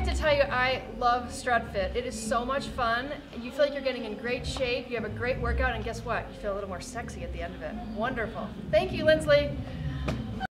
have to tell you, I love StrutFit. It is so much fun. You feel like you're getting in great shape, you have a great workout, and guess what? You feel a little more sexy at the end of it. Wonderful. Thank you, Lindsley.